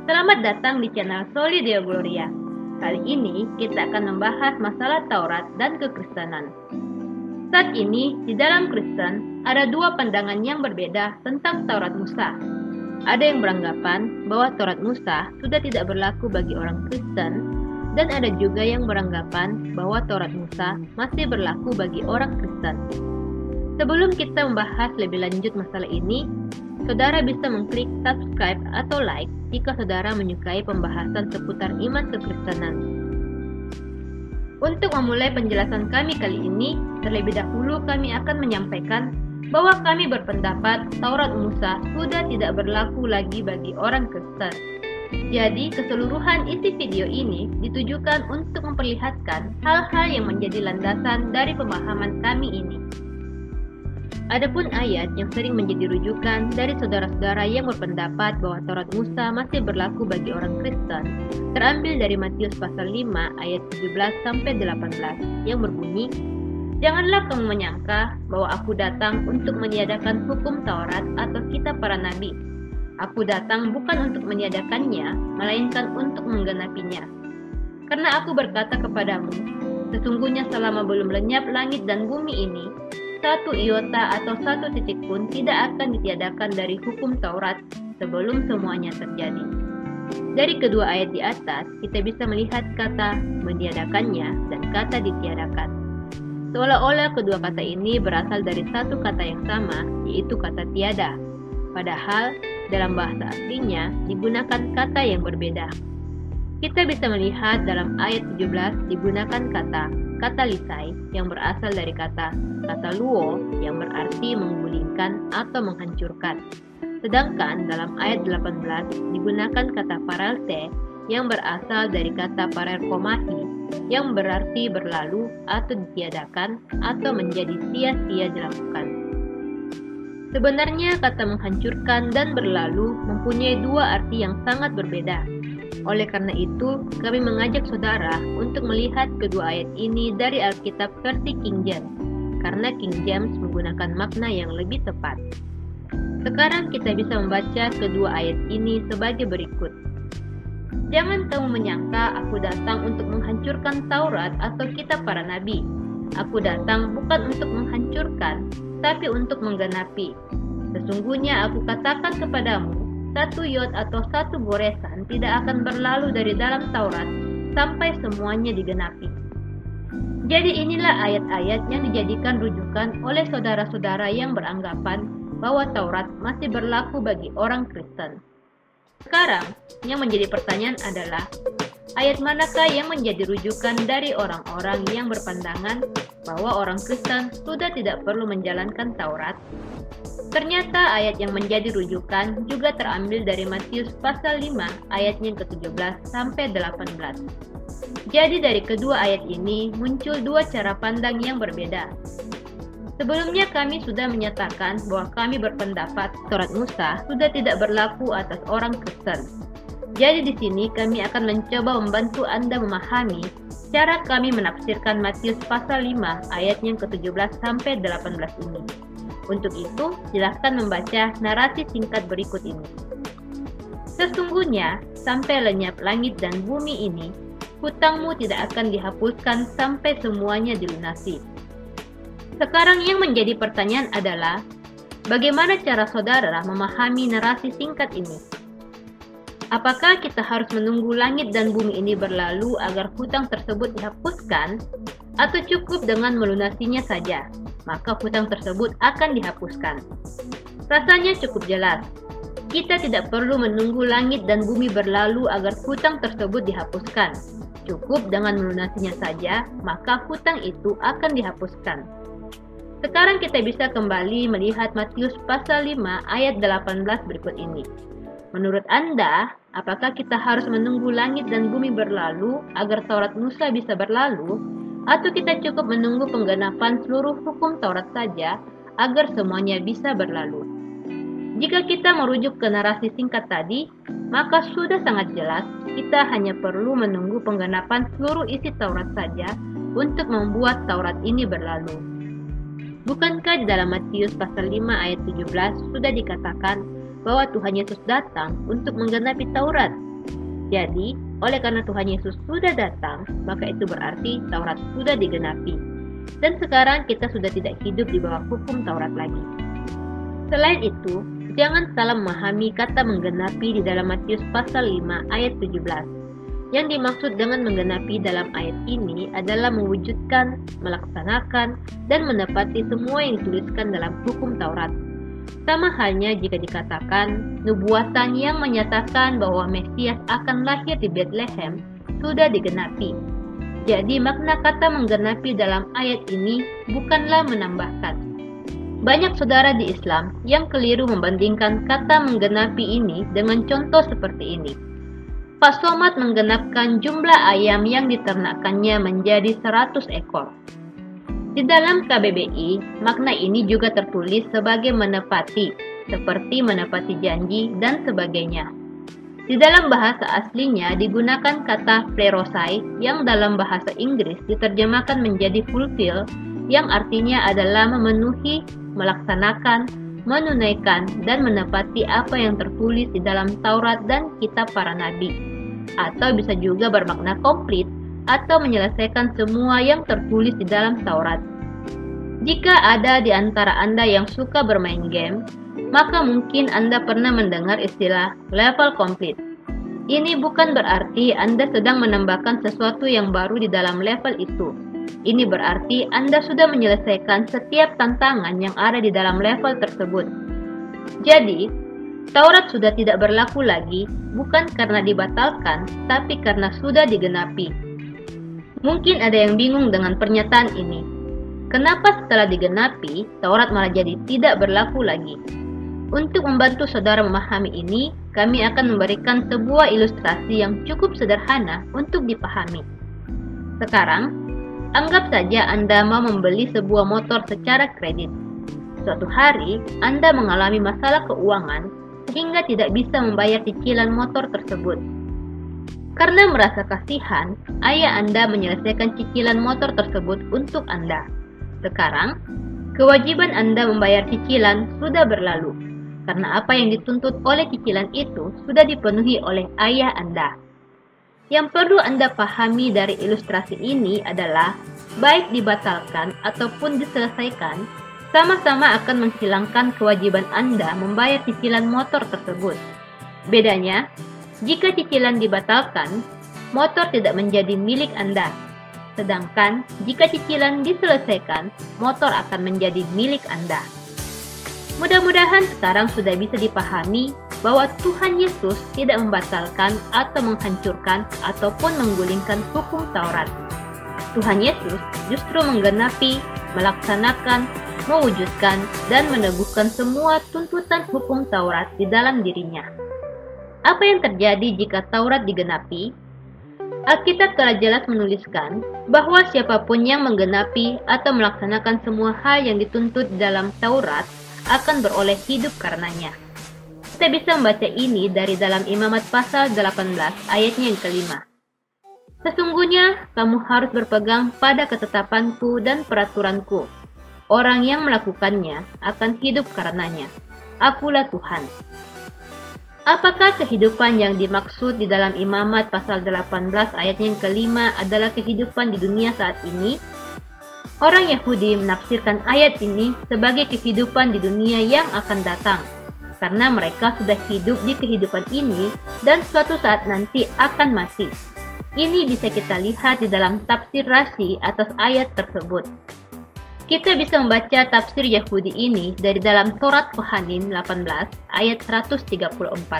Selamat datang di channel Soli Deo Gloria. Kali ini kita akan membahas masalah Taurat dan kekristenan. Saat ini di dalam Kristen ada dua pandangan yang berbeda tentang Taurat Musa. Ada yang beranggapan bahwa Taurat Musa sudah tidak berlaku bagi orang Kristen, dan ada juga yang beranggapan bahwa Taurat Musa masih berlaku bagi orang Kristen. Sebelum kita membahas lebih lanjut masalah ini, saudara bisa mengklik subscribe atau like jika saudara menyukai pembahasan seputar iman kekristenan. Untuk memulai penjelasan kami kali ini, terlebih dahulu kami akan menyampaikan bahwa kami berpendapat Taurat Musa sudah tidak berlaku lagi bagi orang Kristen. Jadi, keseluruhan isi video ini ditujukan untuk memperlihatkan hal-hal yang menjadi landasan dari pemahaman kami ini. Adapun ayat yang sering menjadi rujukan dari saudara-saudara yang berpendapat bahwa Taurat Musa masih berlaku bagi orang Kristen, terambil dari Matius pasal 5 ayat 17-18 yang berbunyi, "Janganlah kamu menyangka bahwa aku datang untuk meniadakan hukum Taurat atau kitab para nabi. Aku datang bukan untuk meniadakannya, melainkan untuk menggenapinya. Karena aku berkata kepadamu, sesungguhnya selama belum lenyap langit dan bumi ini, satu iota atau satu titik pun tidak akan ditiadakan dari hukum Taurat sebelum semuanya terjadi." Dari kedua ayat di atas, kita bisa melihat kata meniadakannya dan kata ditiadakan. Seolah-olah kedua kata ini berasal dari satu kata yang sama, yaitu kata tiada. Padahal, dalam bahasa aslinya digunakan kata yang berbeda. Kita bisa melihat dalam ayat 17 digunakan kata katalisai yang berasal dari kata kataluo yang berarti menggulingkan atau menghancurkan. Sedangkan dalam ayat 18 digunakan kata paralte yang berasal dari kata parerkomahi yang berarti berlalu atau ditiadakan atau menjadi sia-sia dilakukan. Sebenarnya kata menghancurkan dan berlalu mempunyai dua arti yang sangat berbeda. Oleh karena itu, kami mengajak saudara untuk melihat kedua ayat ini dari Alkitab versi King James, karena King James menggunakan makna yang lebih tepat. Sekarang kita bisa membaca kedua ayat ini sebagai berikut. "Jangan kamu menyangka aku datang untuk menghancurkan Taurat atau kitab para nabi. Aku datang bukan untuk menghancurkan, tapi untuk menggenapi. Sesungguhnya aku katakan kepadamu, satu yod atau satu goresan tidak akan berlalu dari dalam Taurat sampai semuanya digenapi." Jadi inilah ayat-ayat yang dijadikan rujukan oleh saudara-saudara yang beranggapan bahwa Taurat masih berlaku bagi orang Kristen. Sekarang, yang menjadi pertanyaan adalah, ayat manakah yang menjadi rujukan dari orang-orang yang berpandangan bahwa orang Kristen sudah tidak perlu menjalankan Taurat? Ternyata ayat yang menjadi rujukan juga terambil dari Matius pasal 5 ayatnya ke-17 sampai 18. Jadi dari kedua ayat ini muncul dua cara pandang yang berbeda. Sebelumnya kami sudah menyatakan bahwa kami berpendapat Taurat Musa sudah tidak berlaku atas orang Kristen. Jadi di sini kami akan mencoba membantu Anda memahami cara kami menafsirkan Matius pasal 5 ayatnya ke-17 sampai 18 ini. Untuk itu, silakan membaca narasi singkat berikut ini. "Sesungguhnya, sampai lenyap langit dan bumi ini, hutangmu tidak akan dihapuskan sampai semuanya dilunasi." Sekarang yang menjadi pertanyaan adalah, bagaimana cara saudara memahami narasi singkat ini? Apakah kita harus menunggu langit dan bumi ini berlalu agar hutang tersebut dihapuskan? Atau cukup dengan melunasinya saja, maka hutang tersebut akan dihapuskan? Rasanya cukup jelas. Kita tidak perlu menunggu langit dan bumi berlalu agar hutang tersebut dihapuskan. Cukup dengan melunasinya saja, maka hutang itu akan dihapuskan. Sekarang kita bisa kembali melihat Matius pasal 5 ayat 18 berikut ini. Menurut Anda, apakah kita harus menunggu langit dan bumi berlalu agar Taurat Musa bisa berlalu? Atau kita cukup menunggu penggenapan seluruh hukum Taurat saja agar semuanya bisa berlalu? Jika kita merujuk ke narasi singkat tadi, maka sudah sangat jelas kita hanya perlu menunggu penggenapan seluruh isi Taurat saja untuk membuat Taurat ini berlalu. Bukankah di dalam Matius pasal 5 ayat 17 sudah dikatakan bahwa Tuhan Yesus datang untuk menggenapi Taurat? Jadi, oleh karena Tuhan Yesus sudah datang, maka itu berarti Taurat sudah digenapi. Dan sekarang kita sudah tidak hidup di bawah hukum Taurat lagi. Selain itu, jangan salah memahami kata menggenapi di dalam Matius pasal 5 ayat 17. Yang dimaksud dengan menggenapi dalam ayat ini adalah mewujudkan, melaksanakan, dan menepati semua yang dituliskan dalam hukum Taurat. Sama halnya jika dikatakan, nubuatan yang menyatakan bahwa Mesias akan lahir di Bethlehem sudah digenapi. Jadi makna kata menggenapi dalam ayat ini bukanlah menambahkan. Banyak saudara di Islam yang keliru membandingkan kata menggenapi ini dengan contoh seperti ini. Pak Somad menggenapkan jumlah ayam yang diternakannya menjadi 100 ekor. Di dalam KBBI, makna ini juga tertulis sebagai menepati, seperti menepati janji dan sebagainya. Di dalam bahasa aslinya digunakan kata plerosai yang dalam bahasa Inggris diterjemahkan menjadi fulfill, yang artinya adalah memenuhi, melaksanakan, menunaikan, dan menepati apa yang tertulis di dalam Taurat dan Kitab para Nabi. Atau bisa juga bermakna komplit atau menyelesaikan semua yang tertulis di dalam Taurat. Jika ada di antara Anda yang suka bermain game, maka mungkin Anda pernah mendengar istilah level complete. Ini bukan berarti Anda sedang menambahkan sesuatu yang baru di dalam level itu. Ini berarti Anda sudah menyelesaikan setiap tantangan yang ada di dalam level tersebut. Jadi, Taurat sudah tidak berlaku lagi, bukan karena dibatalkan, tapi karena sudah digenapi. Mungkin ada yang bingung dengan pernyataan ini. Kenapa setelah digenapi, Taurat malah jadi tidak berlaku lagi? Untuk membantu saudara memahami ini, kami akan memberikan sebuah ilustrasi yang cukup sederhana untuk dipahami. Sekarang, anggap saja Anda mau membeli sebuah motor secara kredit. Suatu hari, Anda mengalami masalah keuangan sehingga tidak bisa membayar cicilan motor tersebut. Karena merasa kasihan, ayah Anda menyelesaikan cicilan motor tersebut untuk Anda. Sekarang, kewajiban Anda membayar cicilan sudah berlalu, karena apa yang dituntut oleh cicilan itu sudah dipenuhi oleh ayah Anda. Yang perlu Anda pahami dari ilustrasi ini adalah, baik dibatalkan ataupun diselesaikan, sama-sama akan menghilangkan kewajiban Anda membayar cicilan motor tersebut. Bedanya, jika cicilan dibatalkan, motor tidak menjadi milik Anda. Sedangkan, jika cicilan diselesaikan, motor akan menjadi milik Anda. Mudah-mudahan sekarang sudah bisa dipahami bahwa Tuhan Yesus tidak membatalkan atau menghancurkan ataupun menggulingkan hukum Taurat. Tuhan Yesus justru menggenapi, melaksanakan, mewujudkan, dan meneguhkan semua tuntutan hukum Taurat di dalam dirinya. Apa yang terjadi jika Taurat digenapi? Alkitab telah jelas menuliskan bahwa siapapun yang menggenapi atau melaksanakan semua hal yang dituntut dalam Taurat akan beroleh hidup karenanya. Kita bisa membaca ini dari dalam Imamat pasal 18 ayatnya yang kelima. Sesungguhnya kamu harus berpegang pada ketetapanku dan peraturanku. Orang yang melakukannya akan hidup karenanya. Akulah Tuhan. Apakah kehidupan yang dimaksud di dalam Imamat pasal 18 ayatnya yang kelima adalah kehidupan di dunia saat ini? Orang Yahudi menafsirkan ayat ini sebagai kehidupan di dunia yang akan datang, karena mereka sudah hidup di kehidupan ini dan suatu saat nanti akan mati. Ini bisa kita lihat di dalam tafsir Rashi atas ayat tersebut. Kita bisa membaca tafsir Yahudi ini dari dalam Torat Kohanim 18 ayat 134.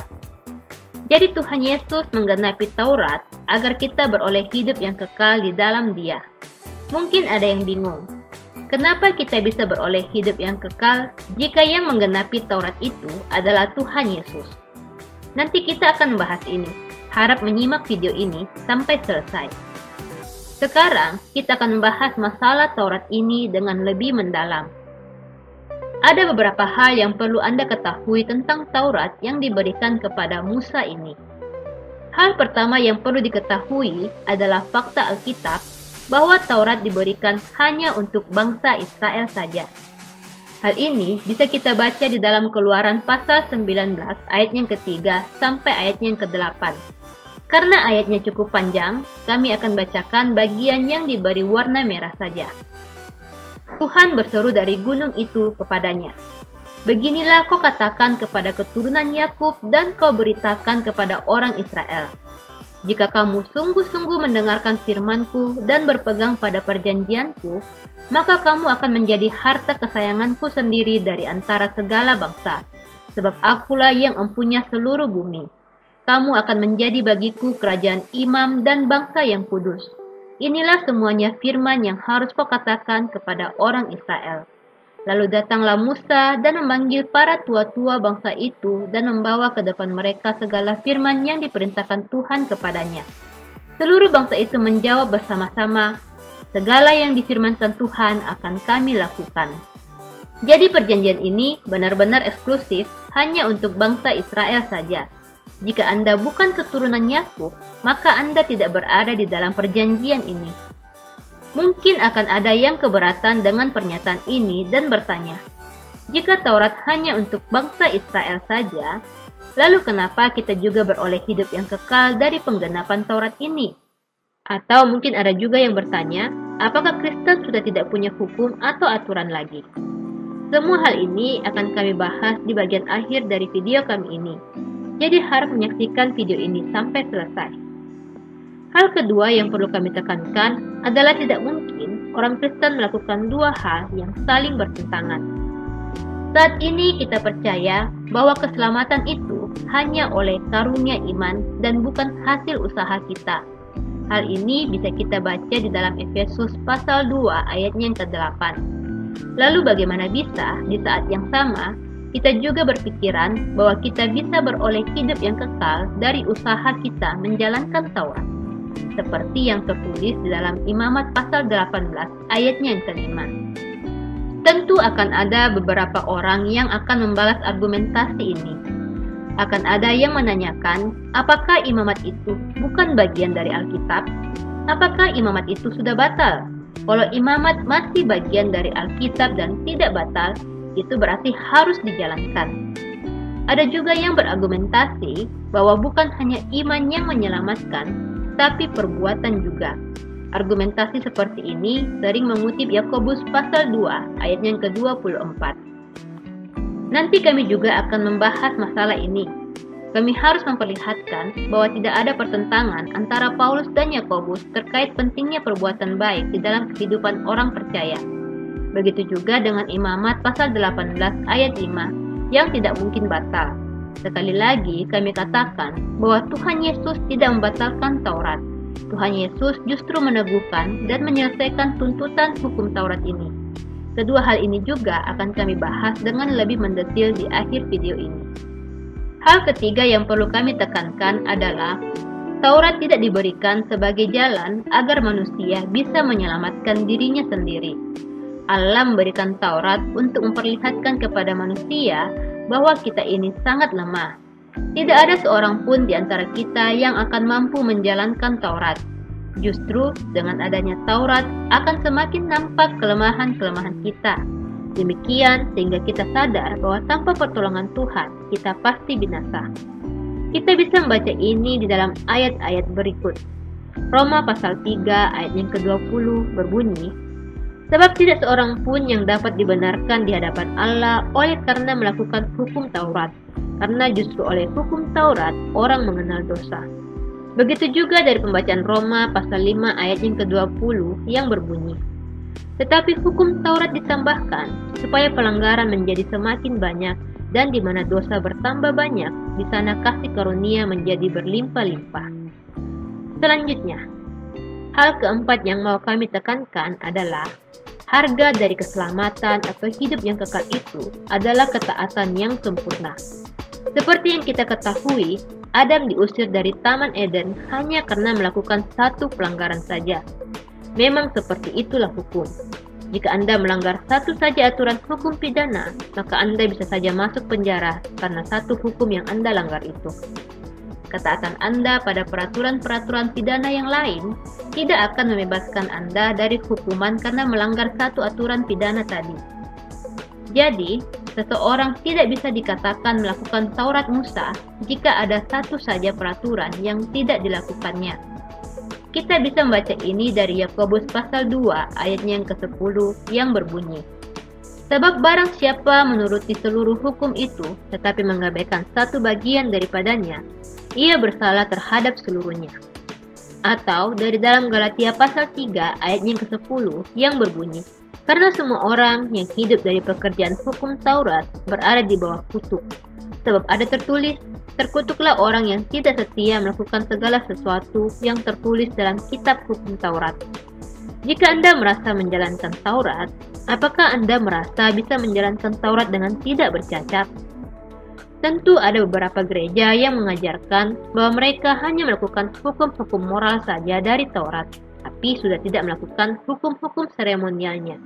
Jadi Tuhan Yesus menggenapi Taurat agar kita beroleh hidup yang kekal di dalam Dia. Mungkin ada yang bingung, kenapa kita bisa beroleh hidup yang kekal jika yang menggenapi Taurat itu adalah Tuhan Yesus? Nanti kita akan membahas ini. Harap menyimak video ini sampai selesai. Sekarang, kita akan membahas masalah Taurat ini dengan lebih mendalam. Ada beberapa hal yang perlu Anda ketahui tentang Taurat yang diberikan kepada Musa ini. Hal pertama yang perlu diketahui adalah fakta Alkitab bahwa Taurat diberikan hanya untuk bangsa Israel saja. Hal ini bisa kita baca di dalam Keluaran pasal 19 ayat yang ketiga sampai ayat yang ke-8. Karena ayatnya cukup panjang, kami akan bacakan bagian yang diberi warna merah saja. Tuhan berseru dari gunung itu kepadanya, "Beginilah kau katakan kepada keturunan Yakub dan kau beritakan kepada orang Israel. Jika kamu sungguh-sungguh mendengarkan firman-Ku dan berpegang pada perjanjian-Ku, maka kamu akan menjadi harta kesayangan-Ku sendiri dari antara segala bangsa, sebab Akulah yang empunya seluruh bumi. Kamu akan menjadi bagiku kerajaan imam dan bangsa yang kudus. Inilah semuanya firman yang harus kau katakan kepada orang Israel." Lalu datanglah Musa dan memanggil para tua-tua bangsa itu dan membawa ke depan mereka segala firman yang diperintahkan Tuhan kepadanya. Seluruh bangsa itu menjawab bersama-sama, "Segala yang difirmankan Tuhan akan kami lakukan." Jadi perjanjian ini benar-benar eksklusif hanya untuk bangsa Israel saja. Jika Anda bukan keturunan Yakub, maka Anda tidak berada di dalam perjanjian ini. Mungkin akan ada yang keberatan dengan pernyataan ini dan bertanya, jika Taurat hanya untuk bangsa Israel saja, lalu kenapa kita juga beroleh hidup yang kekal dari penggenapan Taurat ini? Atau mungkin ada juga yang bertanya, apakah Kristen sudah tidak punya hukum atau aturan lagi? Semua hal ini akan kami bahas di bagian akhir dari video kami ini. Jadi harap menyaksikan video ini sampai selesai. Hal kedua yang perlu kami tekankan adalah tidak mungkin orang Kristen melakukan dua hal yang saling bertentangan. Saat ini kita percaya bahwa keselamatan itu hanya oleh karunia iman dan bukan hasil usaha kita. Hal ini bisa kita baca di dalam Efesus pasal 2 ayatnya yang ke-8. Lalu bagaimana bisa di saat yang sama kita juga berpikiran bahwa kita bisa beroleh hidup yang kekal dari usaha kita menjalankan Taurat, seperti yang tertulis di dalam Imamat pasal 18 ayatnya yang ke-5. Tentu akan ada beberapa orang yang akan membalas argumentasi ini. Akan ada yang menanyakan, apakah imamat itu bukan bagian dari Alkitab? Apakah imamat itu sudah batal? Kalau imamat masih bagian dari Alkitab dan tidak batal, itu berarti harus dijalankan. Ada juga yang berargumentasi bahwa bukan hanya iman yang menyelamatkan, tapi perbuatan juga. Argumentasi seperti ini sering mengutip Yakobus pasal 2 ayat yang ke-24. Nanti kami juga akan membahas masalah ini. Kami harus memperlihatkan bahwa tidak ada pertentangan antara Paulus dan Yakobus terkait pentingnya perbuatan baik di dalam kehidupan orang percaya. Begitu juga dengan Imamat pasal 18 ayat 5 yang tidak mungkin batal. Sekali lagi kami katakan bahwa Tuhan Yesus tidak membatalkan Taurat. Tuhan Yesus justru meneguhkan dan menyelesaikan tuntutan hukum Taurat ini. Kedua hal ini juga akan kami bahas dengan lebih mendetil di akhir video ini. Hal ketiga yang perlu kami tekankan adalah Taurat tidak diberikan sebagai jalan agar manusia bisa menyelamatkan dirinya sendiri. Allah memberikan Taurat untuk memperlihatkan kepada manusia bahwa kita ini sangat lemah. Tidak ada seorang pun di antara kita yang akan mampu menjalankan Taurat. Justru dengan adanya Taurat akan semakin nampak kelemahan-kelemahan kita. Demikian sehingga kita sadar bahwa tanpa pertolongan Tuhan kita pasti binasa. Kita bisa membaca ini di dalam ayat-ayat berikut. Roma pasal 3 ayat yang ke-20 berbunyi, "Sebab tidak seorang pun yang dapat dibenarkan di hadapan Allah oleh karena melakukan hukum Taurat, karena justru oleh hukum Taurat orang mengenal dosa." Begitu juga dari pembacaan Roma pasal 5 ayat yang ke-20 yang berbunyi, "Tetapi hukum Taurat ditambahkan supaya pelanggaran menjadi semakin banyak, dan di mana dosa bertambah banyak, di sana kasih karunia menjadi berlimpah-limpah." Selanjutnya, hal keempat yang mau kami tekankan adalah harga dari keselamatan atau hidup yang kekal itu adalah ketaatan yang sempurna. Seperti yang kita ketahui, Adam diusir dari Taman Eden hanya karena melakukan satu pelanggaran saja. Memang seperti itulah hukum. Jika Anda melanggar satu saja aturan hukum pidana, maka Anda bisa saja masuk penjara karena satu hukum yang Anda langgar itu. Ketaatan Anda pada peraturan-peraturan pidana yang lain tidak akan membebaskan Anda dari hukuman karena melanggar satu aturan pidana tadi. Jadi, seseorang tidak bisa dikatakan melakukan Taurat Musa jika ada satu saja peraturan yang tidak dilakukannya. Kita bisa membaca ini dari Yakobus pasal 2 ayatnya yang ke-10 yang berbunyi, "Sebab barang siapa menuruti seluruh hukum itu tetapi mengabaikan satu bagian daripadanya, ia bersalah terhadap seluruhnya." Atau dari dalam Galatia pasal 3 ayatnya yang ke-10 yang berbunyi, "Karena semua orang yang hidup dari pekerjaan hukum Taurat berada di bawah kutuk. Sebab ada tertulis, terkutuklah orang yang tidak setia melakukan segala sesuatu yang tertulis dalam kitab hukum Taurat." Jika Anda merasa menjalankan Taurat, apakah Anda merasa bisa menjalankan Taurat dengan tidak bercacat? Tentu ada beberapa gereja yang mengajarkan bahwa mereka hanya melakukan hukum-hukum moral saja dari Taurat, tapi sudah tidak melakukan hukum-hukum seremonialnya.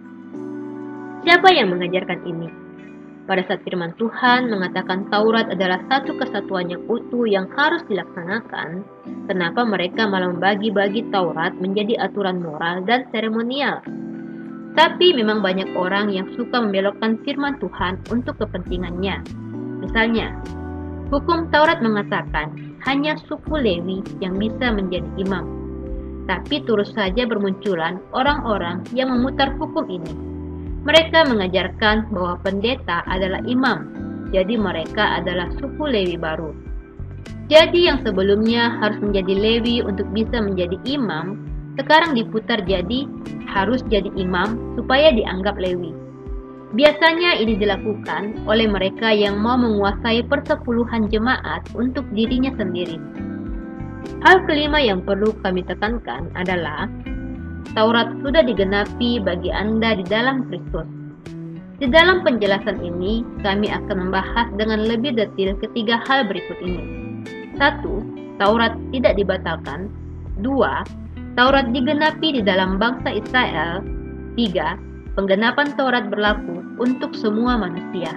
Siapa yang mengajarkan ini? Pada saat firman Tuhan mengatakan Taurat adalah satu kesatuan yang utuh yang harus dilaksanakan, kenapa mereka malah membagi-bagi Taurat menjadi aturan moral dan seremonial? Tapi memang banyak orang yang suka membelokkan firman Tuhan untuk kepentingannya. Misalnya, hukum Taurat mengatakan hanya suku Lewi yang bisa menjadi imam. Tapi terus saja bermunculan orang-orang yang memutar hukum ini. Mereka mengajarkan bahwa pendeta adalah imam, jadi mereka adalah suku Lewi baru. Jadi yang sebelumnya harus menjadi Lewi untuk bisa menjadi imam, sekarang diputar jadi harus jadi imam supaya dianggap Lewi. Biasanya ini dilakukan oleh mereka yang mau menguasai persepuluhan jemaat untuk dirinya sendiri. Hal kelima yang perlu kami tekankan adalah Taurat sudah digenapi bagi Anda di dalam Kristus. Di dalam penjelasan ini, kami akan membahas dengan lebih detail ketiga hal berikut ini. 1. Taurat tidak dibatalkan. 2. Taurat digenapi di dalam bangsa Israel. 3. Penggenapan Taurat berlaku untuk semua manusia.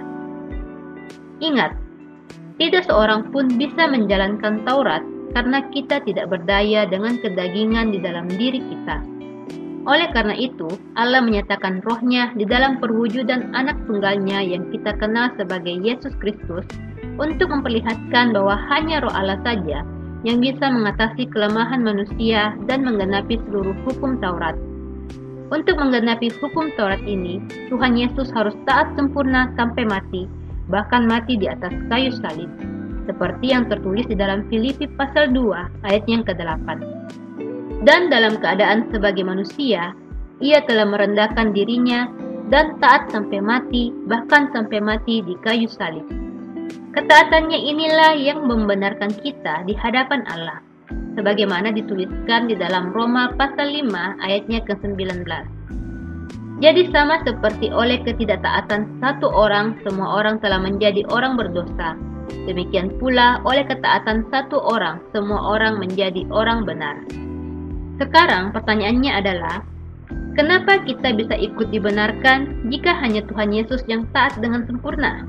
Ingat, tidak seorang pun bisa menjalankan Taurat karena kita tidak berdaya dengan kedagingan di dalam diri kita. Oleh karena itu, Allah menyatakan roh-Nya di dalam perwujudan anak tunggalnya yang kita kenal sebagai Yesus Kristus untuk memperlihatkan bahwa hanya roh Allah saja yang bisa mengatasi kelemahan manusia dan menggenapi seluruh hukum Taurat. Untuk menggenapi hukum Taurat ini, Tuhan Yesus harus taat sempurna sampai mati, bahkan mati di atas kayu salib, seperti yang tertulis di dalam Filipi pasal 2 ayat yang ke-8. Dan dalam keadaan sebagai manusia, ia telah merendahkan dirinya dan taat sampai mati, bahkan sampai mati di kayu salib. Ketaatannya inilah yang membenarkan kita di hadapan Allah, sebagaimana dituliskan di dalam Roma pasal 5 ayatnya ke-19. Jadi sama seperti oleh ketidaktaatan satu orang, semua orang telah menjadi orang berdosa. Demikian pula oleh ketaatan satu orang, semua orang menjadi orang benar. Sekarang pertanyaannya adalah, kenapa kita bisa ikut dibenarkan jika hanya Tuhan Yesus yang taat dengan sempurna?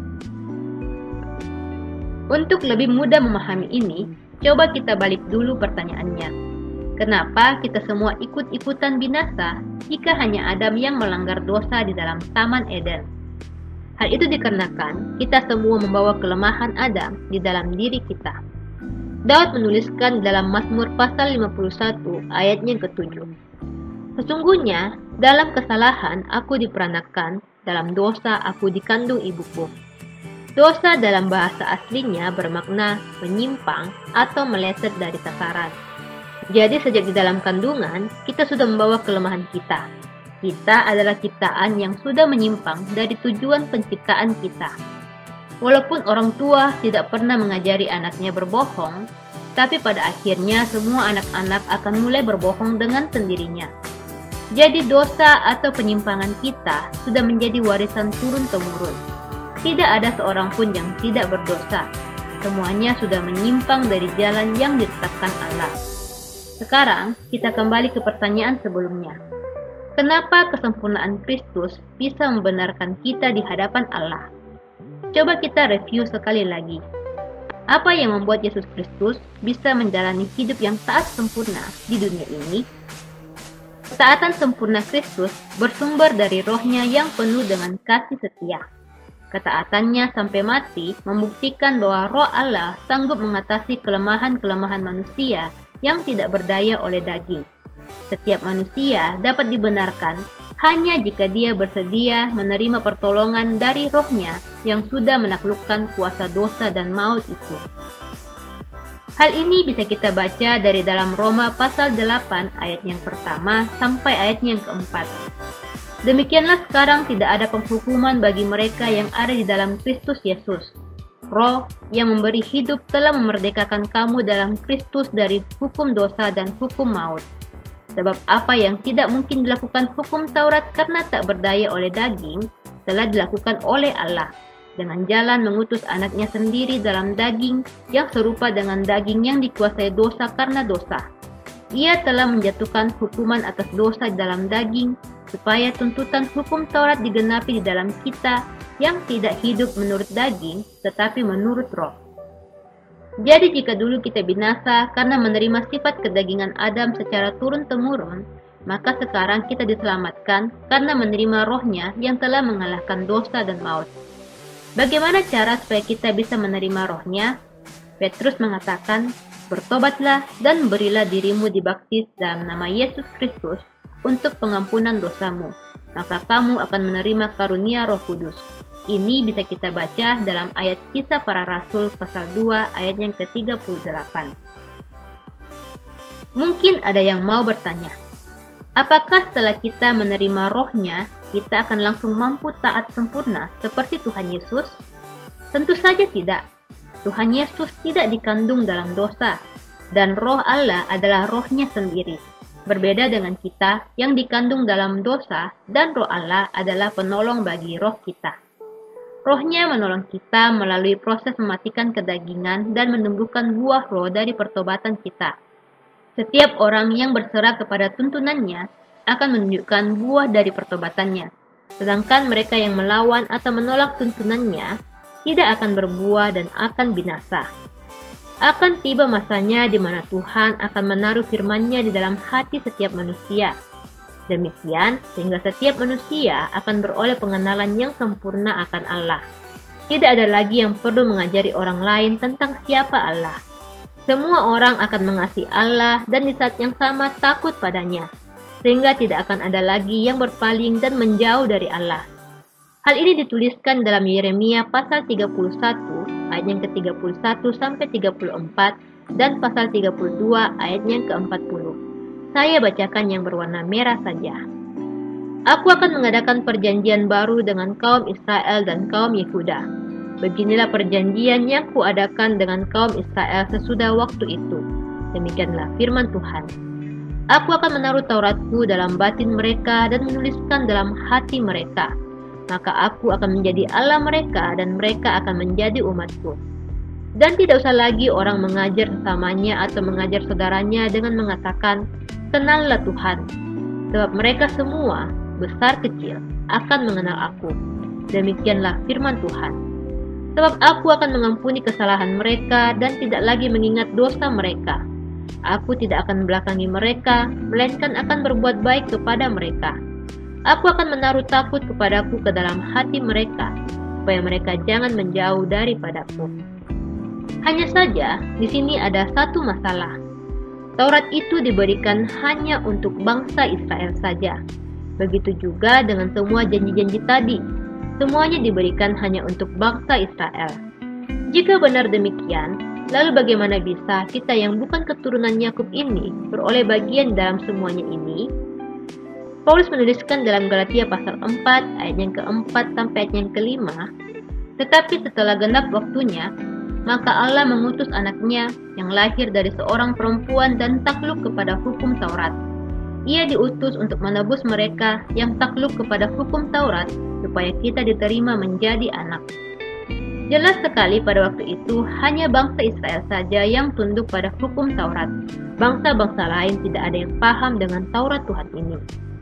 Untuk lebih mudah memahami ini, coba kita balik dulu pertanyaannya. Kenapa kita semua ikut-ikutan binasa jika hanya Adam yang melanggar dosa di dalam Taman Eden? Hal itu dikarenakan kita semua membawa kelemahan Adam di dalam diri kita. Daud menuliskan dalam Mazmur pasal 51 ayatnya ke-7. Sesungguhnya dalam kesalahan aku diperanakan, dalam dosa aku dikandung ibuku. Dosa dalam bahasa aslinya bermakna menyimpang atau meleset dari sasaran. Jadi sejak di dalam kandungan, kita sudah membawa kelemahan kita. Kita adalah ciptaan yang sudah menyimpang dari tujuan penciptaan kita. Walaupun orang tua tidak pernah mengajari anaknya berbohong, tapi pada akhirnya semua anak-anak akan mulai berbohong dengan sendirinya. Jadi dosa atau penyimpangan kita sudah menjadi warisan turun-temurun. Tidak ada seorang pun yang tidak berdosa. Semuanya sudah menyimpang dari jalan yang ditetapkan Allah. Sekarang kita kembali ke pertanyaan sebelumnya. Kenapa kesempurnaan Kristus bisa membenarkan kita di hadapan Allah? Coba kita review sekali lagi. Apa yang membuat Yesus Kristus bisa menjalani hidup yang taat sempurna di dunia ini? Ketaatan sempurna Kristus bersumber dari roh-Nya yang penuh dengan kasih setia. Ketaatannya sampai mati membuktikan bahwa Roh Allah sanggup mengatasi kelemahan-kelemahan manusia yang tidak berdaya oleh daging. Setiap manusia dapat dibenarkan hanya jika dia bersedia menerima pertolongan dari Roh-Nya yang sudah menaklukkan kuasa dosa dan maut itu. Hal ini bisa kita baca dari dalam Roma pasal 8 ayat yang pertama sampai ayat yang keempat. Demikianlah sekarang tidak ada penghukuman bagi mereka yang ada di dalam Kristus Yesus. Roh yang memberi hidup telah memerdekakan kamu dalam Kristus dari hukum dosa dan hukum maut. Sebab apa yang tidak mungkin dilakukan hukum Taurat karena tak berdaya oleh daging, telah dilakukan oleh Allah dengan jalan mengutus anaknya sendiri dalam daging yang serupa dengan daging yang dikuasai dosa karena dosa. Ia telah menjatuhkan hukuman atas dosa di dalam daging, supaya tuntutan hukum Taurat digenapi di dalam kita yang tidak hidup menurut daging, tetapi menurut Roh. Jadi jika dulu kita binasa karena menerima sifat kedagingan Adam secara turun-temurun, maka sekarang kita diselamatkan karena menerima Roh-Nya yang telah mengalahkan dosa dan maut. Bagaimana cara supaya kita bisa menerima Roh-Nya? Petrus mengatakan, "Bertobatlah dan berilah dirimu dibaptis dalam nama Yesus Kristus untuk pengampunan dosamu, maka kamu akan menerima karunia Roh Kudus." Ini bisa kita baca dalam ayat Kisah Para Rasul pasal 2 ayat yang ke-38. Mungkin ada yang mau bertanya, apakah setelah kita menerima Roh-Nya, kita akan langsung mampu taat sempurna seperti Tuhan Yesus? Tentu saja tidak. Tuhan Yesus tidak dikandung dalam dosa, dan Roh Allah adalah Roh-Nya sendiri. Berbeda dengan kita yang dikandung dalam dosa, dan Roh Allah adalah penolong bagi roh kita. Roh-Nya menolong kita melalui proses mematikan kedagingan dan menumbuhkan buah roh dari pertobatan kita. Setiap orang yang berserah kepada tuntunannya akan menunjukkan buah dari pertobatannya, sedangkan mereka yang melawan atau menolak tuntunannya tidak akan berbuah dan akan binasa. Akan tiba masanya di mana Tuhan akan menaruh firman-Nya di dalam hati setiap manusia. Demikian, sehingga setiap manusia akan beroleh pengenalan yang sempurna akan Allah. Tidak ada lagi yang perlu mengajari orang lain tentang siapa Allah. Semua orang akan mengasihi Allah dan di saat yang sama takut padanya, sehingga tidak akan ada lagi yang berpaling dan menjauh dari Allah. Hal ini dituliskan dalam Yeremia pasal 31 ayat yang ke-31 sampai 34 dan pasal 32 ayat yang ke-40. Saya bacakan yang berwarna merah saja. Aku akan mengadakan perjanjian baru dengan kaum Israel dan kaum Yehuda. Beginilah perjanjian yang kuadakan dengan kaum Israel sesudah waktu itu. Demikianlah firman Tuhan. Aku akan menaruh Tauratku dalam batin mereka dan menuliskan dalam hati mereka. Maka aku akan menjadi Allah mereka dan mereka akan menjadi umatku. Dan tidak usah lagi orang mengajar sesamanya atau mengajar saudaranya dengan mengatakan, "Kenallah Tuhan," sebab mereka semua, besar kecil, akan mengenal aku. Demikianlah firman Tuhan. Sebab aku akan mengampuni kesalahan mereka dan tidak lagi mengingat dosa mereka. Aku tidak akan membelakangi mereka, melainkan akan berbuat baik kepada mereka. Aku akan menaruh takut kepadaku ke dalam hati mereka, supaya mereka jangan menjauh daripadaku. Hanya saja, di sini ada satu masalah. Taurat itu diberikan hanya untuk bangsa Israel saja. Begitu juga dengan semua janji-janji tadi. Semuanya diberikan hanya untuk bangsa Israel. Jika benar demikian, lalu bagaimana bisa kita yang bukan keturunan Yakub ini beroleh bagian dalam semuanya ini? Paulus menuliskan dalam Galatia pasal 4 ayat yang ke-4 sampai ayat yang ke-5, "Tetapi setelah genap waktunya, maka Allah mengutus anaknya yang lahir dari seorang perempuan dan takluk kepada hukum Taurat. Ia diutus untuk menebus mereka yang takluk kepada hukum Taurat, supaya kita diterima menjadi anak." Jelas sekali pada waktu itu hanya bangsa Israel saja yang tunduk pada hukum Taurat. Bangsa-bangsa lain tidak ada yang paham dengan Taurat Tuhan ini.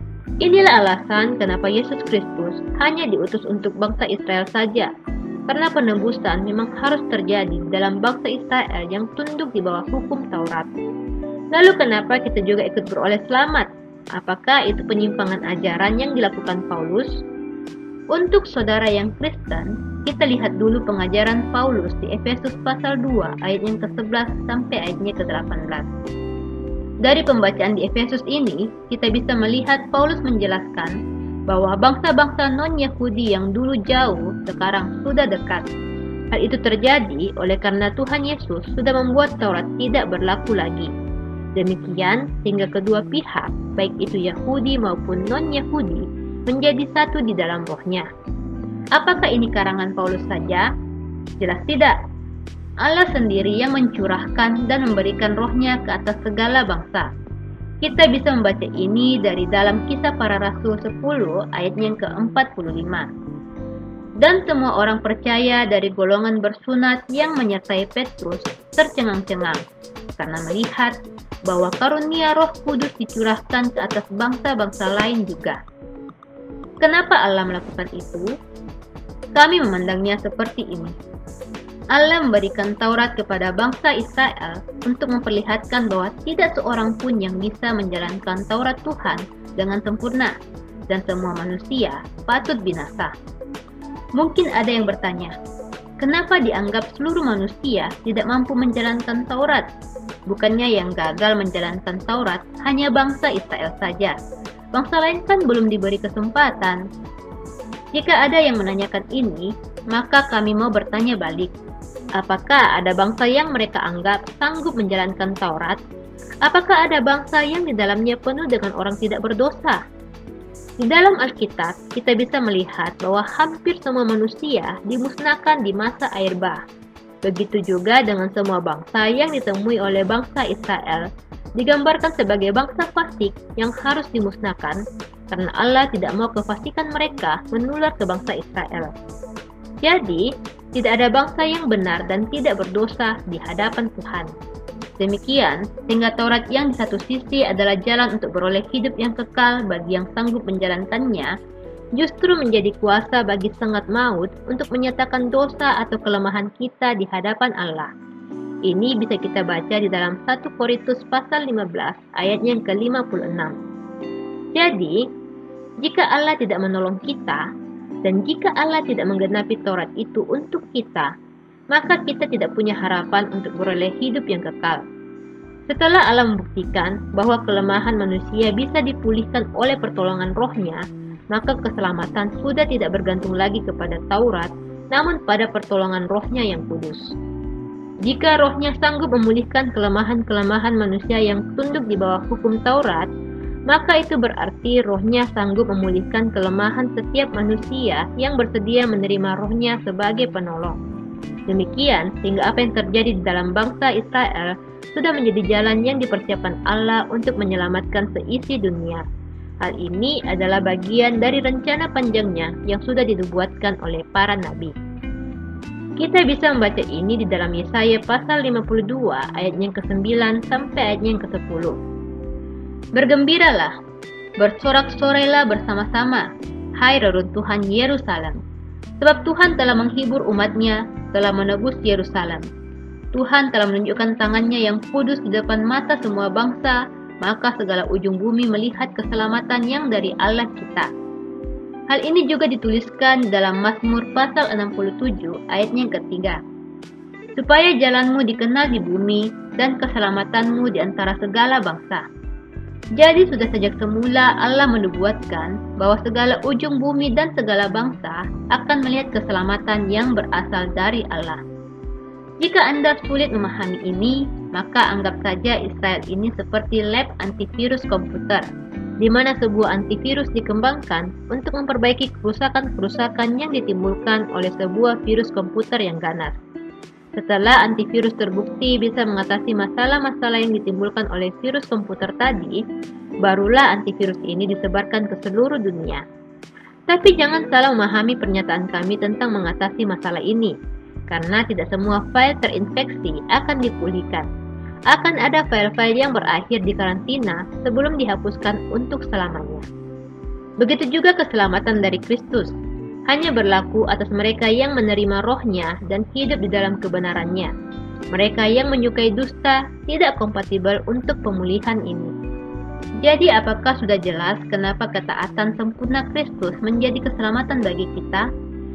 Inilah alasan kenapa Yesus Kristus hanya diutus untuk bangsa Israel saja. Karena penebusan memang harus terjadi dalam bangsa Israel yang tunduk di bawah hukum Taurat. Lalu kenapa kita juga ikut beroleh selamat? Apakah itu penyimpangan ajaran yang dilakukan Paulus? Untuk saudara yang Kristen, kita lihat dulu pengajaran Paulus di Efesus pasal 2 ayat yang ke-11 sampai ayatnya ke-18. Dari pembacaan di Efesus ini, kita bisa melihat Paulus menjelaskan bahwa bangsa-bangsa non-Yahudi yang dulu jauh, sekarang sudah dekat. Hal itu terjadi oleh karena Tuhan Yesus sudah membuat Taurat tidak berlaku lagi. Demikian, sehingga kedua pihak, baik itu Yahudi maupun non-Yahudi, menjadi satu di dalam rohnya. Apakah ini karangan Paulus saja? Jelas tidak. Allah sendiri yang mencurahkan dan memberikan rohnya ke atas segala bangsa. Kita bisa membaca ini dari dalam Kisah Para Rasul 10 ayat yang ke-45. Dan semua orang percaya dari golongan bersunat yang menyertai Petrus tercengang-cengang karena melihat bahwa karunia Roh Kudus dicurahkan ke atas bangsa-bangsa lain juga. Kenapa Allah melakukan itu? Kami memandangnya seperti ini. Allah memberikan Taurat kepada bangsa Israel untuk memperlihatkan bahwa tidak seorang pun yang bisa menjalankan Taurat Tuhan dengan sempurna, dan semua manusia patut binasa. Mungkin ada yang bertanya, kenapa dianggap seluruh manusia tidak mampu menjalankan Taurat? Bukannya yang gagal menjalankan Taurat hanya bangsa Israel saja. Bangsa lain kan belum diberi kesempatan. Jika ada yang menanyakan ini, maka kami mau bertanya balik. Apakah ada bangsa yang mereka anggap sanggup menjalankan Taurat? Apakah ada bangsa yang di dalamnya penuh dengan orang tidak berdosa? Di dalam Alkitab, kita bisa melihat bahwa hampir semua manusia dimusnahkan di masa air bah. Begitu juga dengan semua bangsa yang ditemui oleh bangsa Israel, digambarkan sebagai bangsa fasik yang harus dimusnahkan, karena Allah tidak mau kefasikan mereka menular ke bangsa Israel. Jadi, tidak ada bangsa yang benar dan tidak berdosa di hadapan Tuhan. Demikian, sehingga Taurat yang di satu sisi adalah jalan untuk beroleh hidup yang kekal bagi yang sanggup menjalankannya, justru menjadi kuasa bagi sengat maut untuk menyatakan dosa atau kelemahan kita di hadapan Allah. Ini bisa kita baca di dalam 1 Korintus pasal 15 ayat yang ke-56. Jadi, jika Allah tidak menolong kita, dan jika Allah tidak menggenapi Taurat itu untuk kita, maka kita tidak punya harapan untuk beroleh hidup yang kekal. Setelah Allah membuktikan bahwa kelemahan manusia bisa dipulihkan oleh pertolongan rohnya, maka keselamatan sudah tidak bergantung lagi kepada Taurat, namun pada pertolongan rohnya yang kudus. Jika rohnya sanggup memulihkan kelemahan-kelemahan manusia yang tunduk di bawah hukum Taurat, maka itu berarti rohnya sanggup memulihkan kelemahan setiap manusia yang bersedia menerima rohnya sebagai penolong. Demikian, sehingga apa yang terjadi di dalam bangsa Israel sudah menjadi jalan yang dipersiapkan Allah untuk menyelamatkan seisi dunia. Hal ini adalah bagian dari rencana panjangnya yang sudah dinubuatkan oleh para nabi. Kita bisa membaca ini di dalam Yesaya pasal 52 ayat yang ke-9 sampai ayat yang ke-10. Bergembiralah, bersorak-sorailah bersama-sama, hai reruntuhan Yerusalem. Sebab Tuhan telah menghibur umat-Nya, telah menebus Yerusalem. Tuhan telah menunjukkan tangannya yang kudus di depan mata semua bangsa, maka segala ujung bumi melihat keselamatan yang dari Allah kita. Hal ini juga dituliskan dalam Mazmur pasal 67 ayat yang ketiga. Supaya jalanmu dikenal di bumi dan keselamatanmu di antara segala bangsa. Jadi sudah sejak semula Allah menubuatkan bahwa segala ujung bumi dan segala bangsa akan melihat keselamatan yang berasal dari Allah. Jika Anda sulit memahami ini, maka anggap saja Israel ini seperti lab antivirus komputer, di mana sebuah antivirus dikembangkan untuk memperbaiki kerusakan-kerusakan yang ditimbulkan oleh sebuah virus komputer yang ganas. Setelah antivirus terbukti bisa mengatasi masalah-masalah yang ditimbulkan oleh virus komputer tadi, barulah antivirus ini disebarkan ke seluruh dunia. Tapi jangan salah memahami pernyataan kami tentang mengatasi masalah ini, karena tidak semua file terinfeksi akan dipulihkan. Akan ada file-file yang berakhir di karantina sebelum dihapuskan untuk selamanya. Begitu juga keselamatan dari Kristus hanya berlaku atas mereka yang menerima rohnya dan hidup di dalam kebenarannya. Mereka yang menyukai dusta tidak kompatibel untuk pemulihan ini. Jadi apakah sudah jelas kenapa ketaatan sempurna Kristus menjadi keselamatan bagi kita?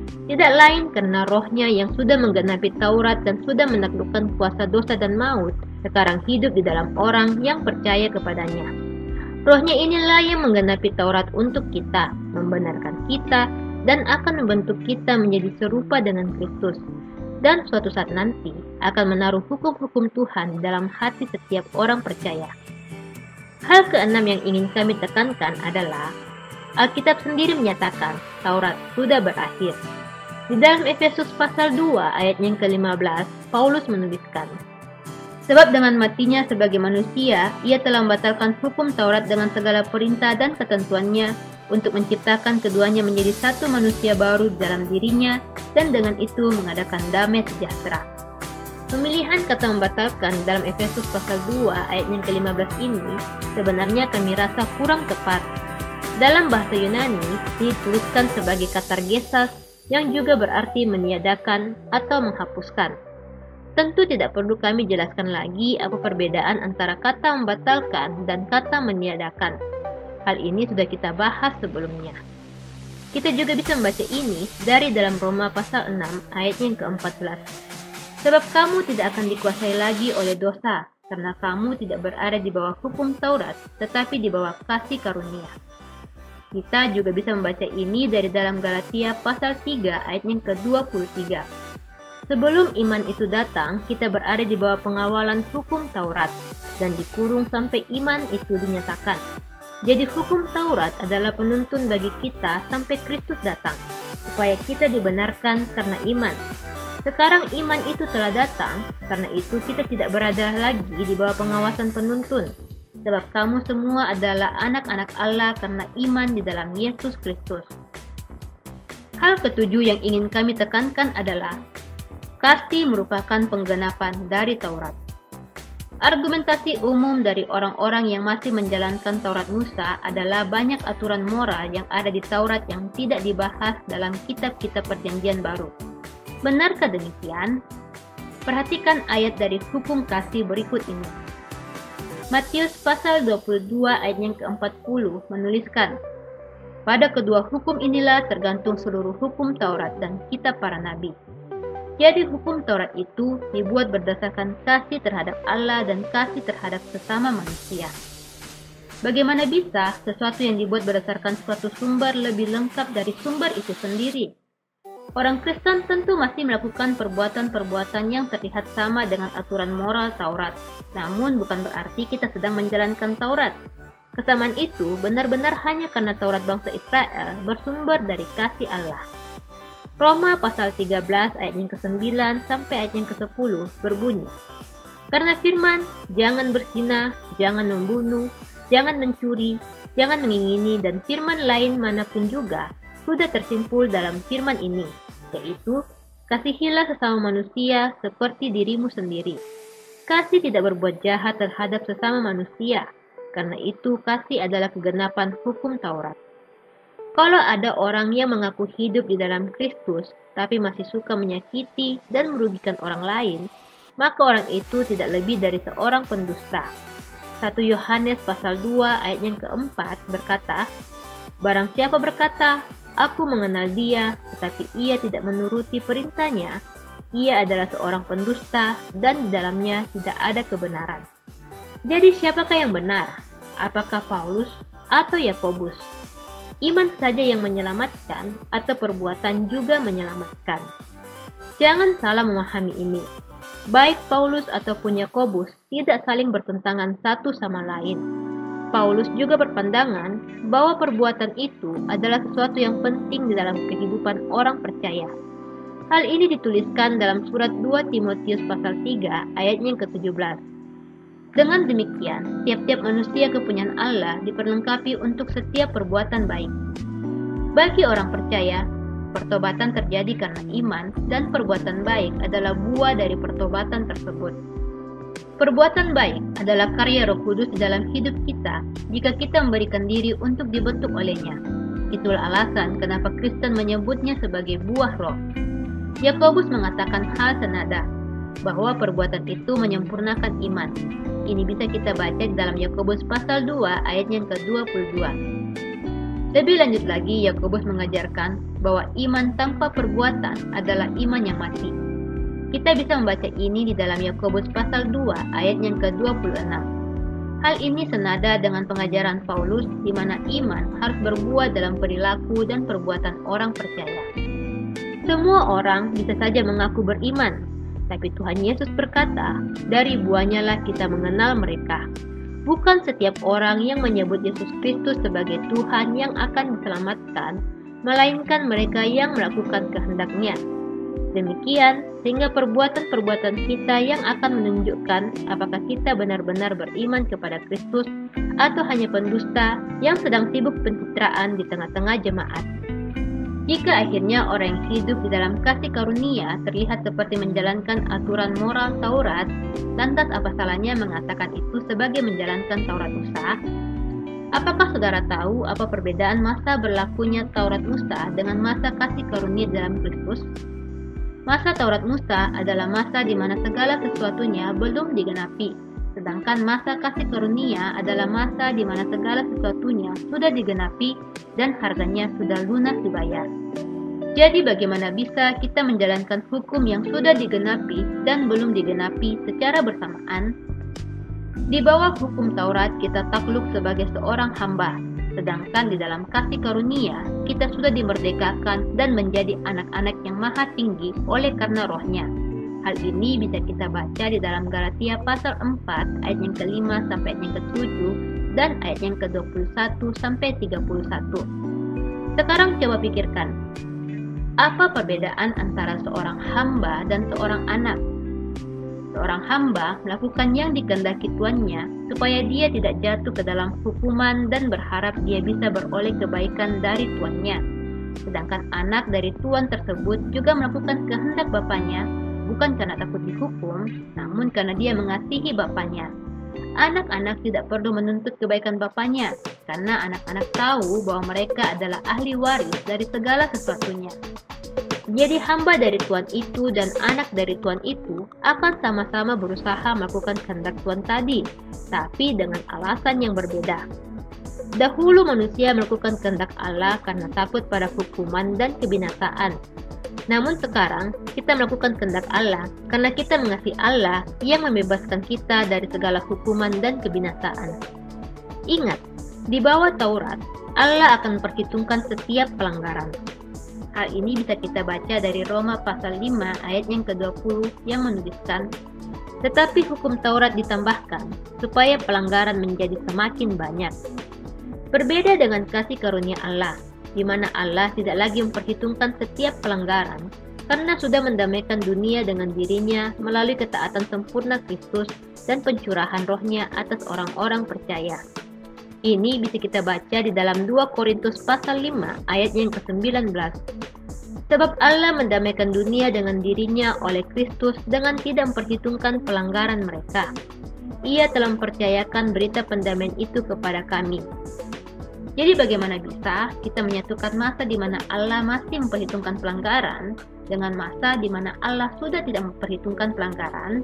Tidak lain karena rohnya yang sudah menggenapi Taurat dan sudah menaklukkan kuasa dosa dan maut, sekarang hidup di dalam orang yang percaya kepadanya. Rohnya inilah yang menggenapi Taurat untuk kita, membenarkan kita, dan akan membentuk kita menjadi serupa dengan Kristus. Dan suatu saat nanti akan menaruh hukum-hukum Tuhan dalam hati setiap orang percaya. Hal keenam yang ingin kami tekankan adalah Alkitab sendiri menyatakan Taurat sudah berakhir. Di dalam Efesus pasal 2 ayat yang ke-15, Paulus menuliskan, sebab dengan matinya sebagai manusia, ia telah membatalkan hukum Taurat dengan segala perintah dan ketentuannya untuk menciptakan keduanya menjadi satu manusia baru dalam dirinya dan dengan itu mengadakan damai sejahtera. Pemilihan kata membatalkan dalam Efesus pasal 2 ayat yang ke-15 ini sebenarnya kami rasa kurang tepat. Dalam bahasa Yunani dituliskan sebagai katargesas yang juga berarti meniadakan atau menghapuskan. Tentu tidak perlu kami jelaskan lagi apa perbedaan antara kata membatalkan dan kata meniadakan. Hal ini sudah kita bahas sebelumnya. Kita juga bisa membaca ini dari dalam Roma pasal 6 ayat yang ke-14. Sebab kamu tidak akan dikuasai lagi oleh dosa, karena kamu tidak berada di bawah hukum Taurat, tetapi di bawah kasih karunia. Kita juga bisa membaca ini dari dalam Galatia pasal 3 ayat yang ke-23. Sebelum iman itu datang, kita berada di bawah pengawalan hukum Taurat dan dikurung sampai iman itu dinyatakan. Jadi hukum Taurat adalah penuntun bagi kita sampai Kristus datang, supaya kita dibenarkan karena iman. Sekarang iman itu telah datang, karena itu kita tidak berada lagi di bawah pengawasan penuntun. Sebab kamu semua adalah anak-anak Allah karena iman di dalam Yesus Kristus. Hal ketujuh yang ingin kami tekankan adalah kasih merupakan penggenapan dari Taurat. Argumentasi umum dari orang-orang yang masih menjalankan Taurat Musa adalah banyak aturan moral yang ada di Taurat yang tidak dibahas dalam kitab-kitab Perjanjian Baru. Benarkah demikian? Perhatikan ayat dari hukum kasih berikut ini. Matius pasal 22 ayat yang ke-40 menuliskan, pada kedua hukum inilah tergantung seluruh hukum Taurat dan kitab para nabi. Jadi hukum Taurat itu dibuat berdasarkan kasih terhadap Allah dan kasih terhadap sesama manusia. Bagaimana bisa sesuatu yang dibuat berdasarkan suatu sumber lebih lengkap dari sumber itu sendiri? Orang Kristen tentu masih melakukan perbuatan-perbuatan yang terlihat sama dengan aturan moral Taurat, namun bukan berarti kita sedang menjalankan Taurat. Kesamaan itu benar-benar hanya karena Taurat bangsa Israel bersumber dari kasih Allah. Roma pasal 13 ayat yang ke-9 sampai ayat yang ke-10 berbunyi, karena firman, jangan berzina, jangan membunuh, jangan mencuri, jangan mengingini, dan firman lain manapun juga sudah tersimpul dalam firman ini, yaitu, kasihilah sesama manusia seperti dirimu sendiri. Kasih tidak berbuat jahat terhadap sesama manusia, karena itu kasih adalah kegenapan hukum Taurat. Kalau ada orang yang mengaku hidup di dalam Kristus, tapi masih suka menyakiti dan merugikan orang lain, maka orang itu tidak lebih dari seorang pendusta. 1 Yohanes pasal 2 ayat yang keempat berkata, barang siapa berkata, aku mengenal dia, tetapi ia tidak menuruti perintahnya, ia adalah seorang pendusta dan di dalamnya tidak ada kebenaran. Jadi siapakah yang benar? Apakah Paulus atau Yakobus? Iman saja yang menyelamatkan atau perbuatan juga menyelamatkan? Jangan salah memahami ini. Baik Paulus ataupun Yakobus tidak saling bertentangan satu sama lain. Paulus juga berpandangan bahwa perbuatan itu adalah sesuatu yang penting di dalam kehidupan orang percaya. Hal ini dituliskan dalam surat 2 Timotius pasal 3 ayatnya yang ke-17. Dengan demikian, tiap-tiap manusia kepunyaan Allah diperlengkapi untuk setiap perbuatan baik. Bagi orang percaya, pertobatan terjadi karena iman dan perbuatan baik adalah buah dari pertobatan tersebut. Perbuatan baik adalah karya Roh Kudus di dalam hidup kita jika kita memberikan diri untuk dibentuk olehnya. Itulah alasan kenapa Kristen menyebutnya sebagai buah roh. Yakobus mengatakan hal senada, bahwa perbuatan itu menyempurnakan iman. Ini bisa kita baca di dalam Yakobus pasal 2 ayat yang ke-22. Lebih lanjut lagi, Yakobus mengajarkan bahwa iman tanpa perbuatan adalah iman yang mati. Kita bisa membaca ini di dalam Yakobus pasal 2 ayat yang ke-26. Hal ini senada dengan pengajaran Paulus di mana iman harus berbuah dalam perilaku dan perbuatan orang percaya. Semua orang bisa saja mengaku beriman, tapi Tuhan Yesus berkata, dari buahnya lah kita mengenal mereka. Bukan setiap orang yang menyebut Yesus Kristus sebagai Tuhan yang akan diselamatkan, melainkan mereka yang melakukan kehendak-Nya. Demikian, sehingga perbuatan-perbuatan kita yang akan menunjukkan apakah kita benar-benar beriman kepada Kristus atau hanya pendusta yang sedang sibuk pencitraan di tengah-tengah jemaat. Jika akhirnya orang yang hidup di dalam kasih karunia terlihat seperti menjalankan aturan moral Taurat, lantas apa salahnya mengatakan itu sebagai menjalankan Taurat Musa? Apakah saudara tahu apa perbedaan masa berlakunya Taurat Musa dengan masa kasih karunia dalam Kristus? Masa Taurat Musa adalah masa di mana segala sesuatunya belum digenapi, sedangkan masa kasih karunia adalah masa di mana segala sesuatunya sudah digenapi dan harganya sudah lunas dibayar. Jadi bagaimana bisa kita menjalankan hukum yang sudah digenapi dan belum digenapi secara bersamaan? Di bawah hukum Taurat kita takluk sebagai seorang hamba, sedangkan di dalam kasih karunia kita sudah dimerdekakan dan menjadi anak-anak yang maha tinggi oleh karena rohnya. Hal ini bisa kita baca di dalam Galatia pasal 4 ayat yang ke-5 sampai ayat yang ke-7 dan ayat yang ke-21 sampai 31. Sekarang coba pikirkan, apa perbedaan antara seorang hamba dan seorang anak? Seorang hamba melakukan yang dikehendaki tuannya supaya dia tidak jatuh ke dalam hukuman dan berharap dia bisa beroleh kebaikan dari tuannya. Sedangkan anak dari tuan tersebut juga melakukan kehendak bapaknya, bukan karena takut dihukum, namun karena dia mengasihi bapaknya. Anak-anak tidak perlu menuntut kebaikan bapaknya, karena anak-anak tahu bahwa mereka adalah ahli waris dari segala sesuatunya. Jadi hamba dari Tuhan itu dan anak dari Tuhan itu akan sama-sama berusaha melakukan kehendak Tuhan tadi, tapi dengan alasan yang berbeda. Dahulu manusia melakukan kehendak Allah karena takut pada hukuman dan kebinasaan. Namun sekarang kita melakukan kehendak Allah karena kita mengasihi Allah yang membebaskan kita dari segala hukuman dan kebinasaan. Ingat, di bawah Taurat, Allah akan memperhitungkan setiap pelanggaran. Hal ini bisa kita baca dari Roma pasal 5 ayat yang ke-20 yang menuliskan, tetapi hukum Taurat ditambahkan supaya pelanggaran menjadi semakin banyak. Berbeda dengan kasih karunia Allah, di mana Allah tidak lagi memperhitungkan setiap pelanggaran karena sudah mendamaikan dunia dengan dirinya melalui ketaatan sempurna Kristus dan pencurahan rohnya atas orang-orang percaya. Ini bisa kita baca di dalam 2 Korintus pasal 5 ayat yang ke-19. Sebab Allah mendamaikan dunia dengan dirinya oleh Kristus dengan tidak memperhitungkan pelanggaran mereka. Ia telah mempercayakan berita pendamaian itu kepada kami. Jadi bagaimana bisa kita menyatukan masa di mana Allah masih memperhitungkan pelanggaran dengan masa di mana Allah sudah tidak memperhitungkan pelanggaran?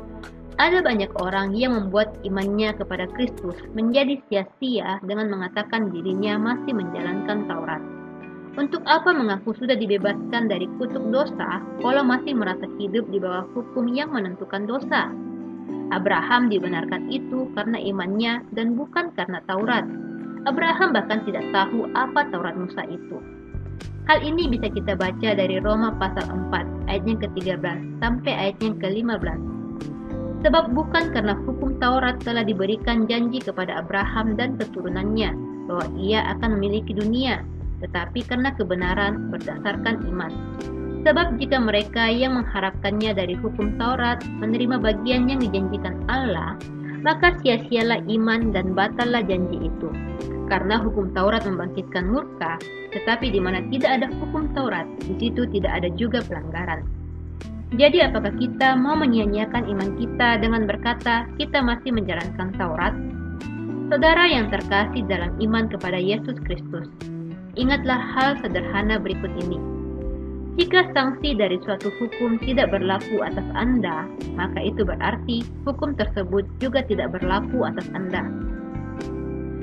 Ada banyak orang yang membuat imannya kepada Kristus menjadi sia-sia dengan mengatakan dirinya masih menjalankan Taurat. Untuk apa mengaku sudah dibebaskan dari kutuk dosa kalau masih merasa hidup di bawah hukum yang menentukan dosa? Abraham dibenarkan itu karena imannya dan bukan karena Taurat. Abraham bahkan tidak tahu apa Taurat Musa itu. Hal ini bisa kita baca dari Roma pasal 4 ayat yang ke-13 sampai ayat yang ke-15. Sebab bukan karena hukum Taurat telah diberikan janji kepada Abraham dan keturunannya bahwa ia akan memiliki dunia, tetapi karena kebenaran berdasarkan iman. Sebab jika mereka yang mengharapkannya dari hukum Taurat menerima bagian yang dijanjikan Allah, maka sia-sialah iman dan batallah janji itu. Karena hukum Taurat membangkitkan murka, tetapi di mana tidak ada hukum Taurat, di situ tidak ada juga pelanggaran. Jadi apakah kita mau menyia-nyiakan iman kita dengan berkata kita masih menjalankan Taurat? Saudara yang terkasih dalam iman kepada Yesus Kristus, ingatlah hal sederhana berikut ini. Jika sanksi dari suatu hukum tidak berlaku atas Anda, maka itu berarti hukum tersebut juga tidak berlaku atas Anda.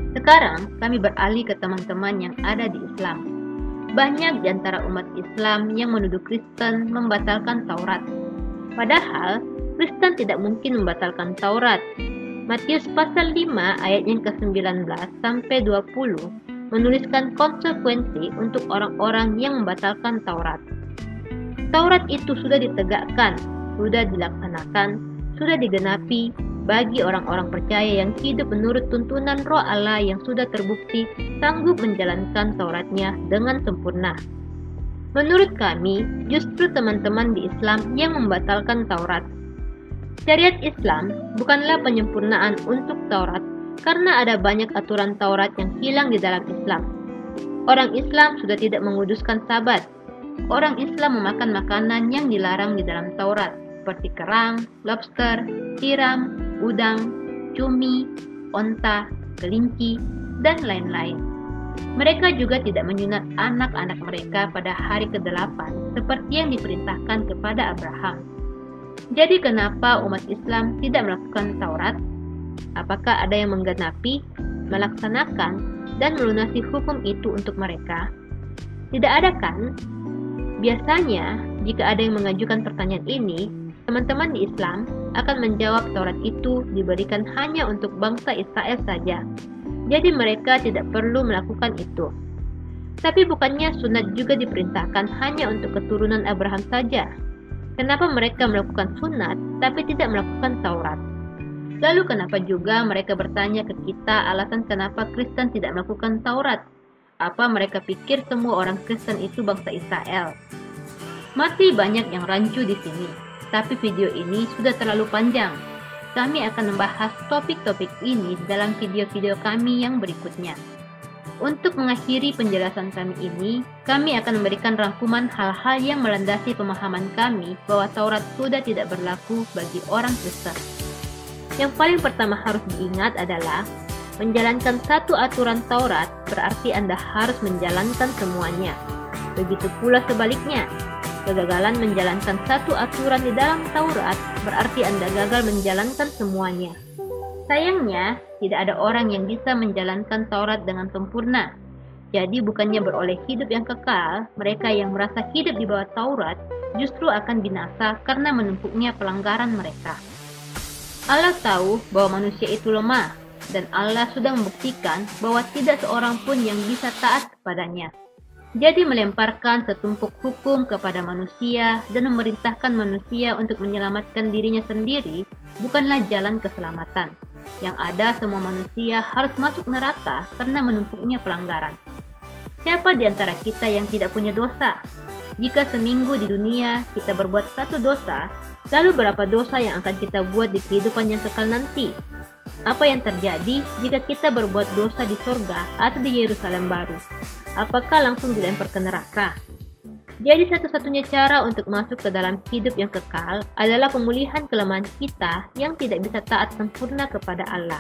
Sekarang kami beralih ke teman-teman yang ada di Islam. Banyak di antara umat Islam yang menuduh Kristen membatalkan Taurat. Padahal Kristen tidak mungkin membatalkan Taurat. Matius pasal 5 ayat yang ke-19 sampai 20 menuliskan konsekuensi untuk orang-orang yang membatalkan Taurat. Taurat itu sudah ditegakkan, sudah dilaksanakan, sudah digenapi bagi orang-orang percaya yang hidup menurut tuntunan Roh Allah yang sudah terbukti sanggup menjalankan Tauratnya dengan sempurna. Menurut kami, justru teman-teman di Islam yang membatalkan Taurat. Syariat Islam bukanlah penyempurnaan untuk Taurat karena ada banyak aturan Taurat yang hilang di dalam Islam. Orang Islam sudah tidak menguduskan Sabat. Orang Islam memakan makanan yang dilarang di dalam Taurat, seperti kerang, lobster, tiram, udang, cumi, onta, kelinci, dan lain-lain. Mereka juga tidak menyunat anak-anak mereka pada hari ke-8 seperti yang diperintahkan kepada Abraham. Jadi kenapa umat Islam tidak melakukan Taurat? Apakah ada yang menggenapi, melaksanakan, dan melunasi hukum itu untuk mereka? Tidak ada kan? Biasanya, jika ada yang mengajukan pertanyaan ini, teman-teman di Islam akan menjawab Taurat itu diberikan hanya untuk bangsa Israel saja. Jadi mereka tidak perlu melakukan itu. Tapi bukannya sunat juga diperintahkan hanya untuk keturunan Abraham saja? Kenapa mereka melakukan sunat tapi tidak melakukan Taurat? Lalu kenapa juga mereka bertanya ke kita alasan kenapa Kristen tidak melakukan Taurat? Apa mereka pikir semua orang Kristen itu bangsa Israel? Masih banyak yang rancu di sini, tapi video ini sudah terlalu panjang. Kami akan membahas topik-topik ini dalam video-video kami yang berikutnya. Untuk mengakhiri penjelasan kami ini, kami akan memberikan rangkuman hal-hal yang melandasi pemahaman kami bahwa Taurat sudah tidak berlaku bagi orang Kristen. Yang paling pertama harus diingat adalah menjalankan satu aturan Taurat berarti Anda harus menjalankan semuanya. Begitu pula sebaliknya, kegagalan menjalankan satu aturan di dalam Taurat berarti Anda gagal menjalankan semuanya. Sayangnya, tidak ada orang yang bisa menjalankan Taurat dengan sempurna. Jadi bukannya beroleh hidup yang kekal, mereka yang merasa hidup di bawah Taurat justru akan binasa karena menumpuknya pelanggaran mereka. Allah tahu bahwa manusia itu lemah, dan Allah sudah membuktikan bahwa tidak seorang pun yang bisa taat kepadanya. Jadi melemparkan setumpuk hukum kepada manusia dan memerintahkan manusia untuk menyelamatkan dirinya sendiri bukanlah jalan keselamatan. Yang ada semua manusia harus masuk neraka karena menumpuknya pelanggaran. Siapa di antara kita yang tidak punya dosa? Jika seminggu di dunia kita berbuat satu dosa, lalu berapa dosa yang akan kita buat di kehidupan yang kekal nanti? Apa yang terjadi jika kita berbuat dosa di surga atau di Yerusalem baru? Apakah langsung dilempar ke neraka? Jadi satu-satunya cara untuk masuk ke dalam hidup yang kekal adalah pemulihan kelemahan kita yang tidak bisa taat sempurna kepada Allah.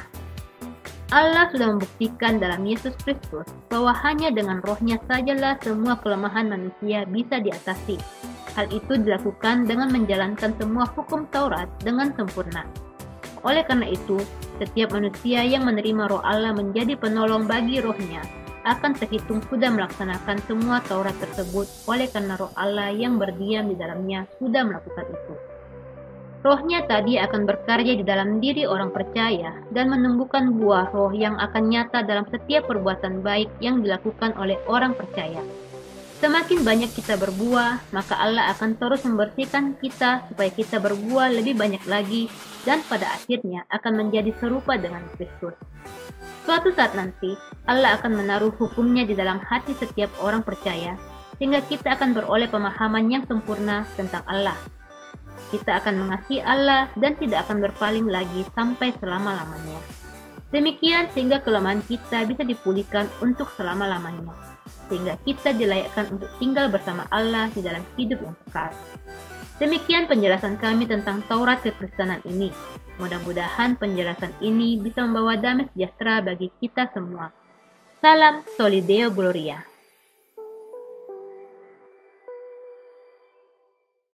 Allah sudah membuktikan dalam Yesus Kristus bahwa hanya dengan Roh-Nya sajalah semua kelemahan manusia bisa diatasi. Hal itu dilakukan dengan menjalankan semua hukum Taurat dengan sempurna. Oleh karena itu, setiap manusia yang menerima Roh Allah menjadi penolong bagi Roh-Nya akan terhitung sudah melaksanakan semua Taurat tersebut oleh karena Roh Allah yang berdiam di dalamnya sudah melakukan itu. Roh-Nya tadi akan berkarya di dalam diri orang percaya dan menumbuhkan buah roh yang akan nyata dalam setiap perbuatan baik yang dilakukan oleh orang percaya. Semakin banyak kita berbuah, maka Allah akan terus membersihkan kita supaya kita berbuah lebih banyak lagi dan pada akhirnya akan menjadi serupa dengan Kristus. Suatu saat nanti, Allah akan menaruh hukumnya di dalam hati setiap orang percaya, sehingga kita akan beroleh pemahaman yang sempurna tentang Allah. Kita akan mengasihi Allah dan tidak akan berpaling lagi sampai selama-lamanya. Demikian sehingga kelemahan kita bisa dipulihkan untuk selama-lamanya, sehingga kita dilayakkan untuk tinggal bersama Allah di dalam hidup yang kekal. Demikian penjelasan kami tentang Taurat Kekristenan ini. Mudah-mudahan penjelasan ini bisa membawa damai sejahtera bagi kita semua. Salam Soli Deo Gloria.